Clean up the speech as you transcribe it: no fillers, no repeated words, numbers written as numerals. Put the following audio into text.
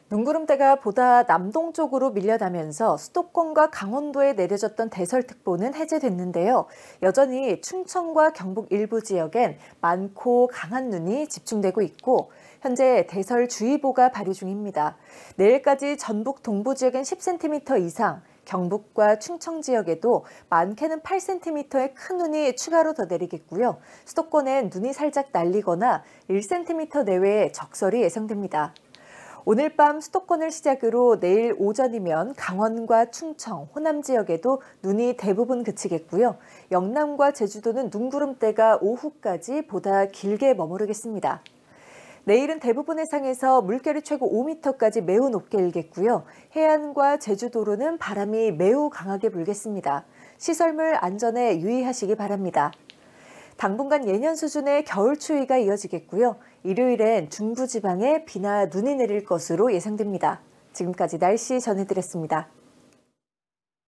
눈구름대가 보다 남동쪽으로 밀려나면서 수도권과 강원도에 내려졌던 대설특보는 해제됐는데요. 여전히 충청과 경북 일부 지역엔 많고 강한 눈이 집중되고 있고 현재 대설주의보가 발효 중입니다. 내일까지 전북 동부 지역엔 10cm 이상, 경북과 충청 지역에도 많게는 8cm의 큰 눈이 추가로 더 내리겠고요. 수도권엔 눈이 살짝 날리거나 1cm 내외의 적설이 예상됩니다. 오늘 밤 수도권을 시작으로 내일 오전이면 강원과 충청, 호남 지역에도 눈이 대부분 그치겠고요. 영남과 제주도는 눈구름대가 오후까지 보다 길게 머무르겠습니다. 내일은 대부분 해상에서 물결이 최고 5m까지 매우 높게 일겠고요. 해안과 제주도로는 바람이 매우 강하게 불겠습니다. 시설물 안전에 유의하시기 바랍니다. 당분간 예년 수준의 겨울 추위가 이어지겠고요. 일요일엔 중부지방에 비나 눈이 내릴 것으로 예상됩니다. 지금까지 날씨 전해드렸습니다.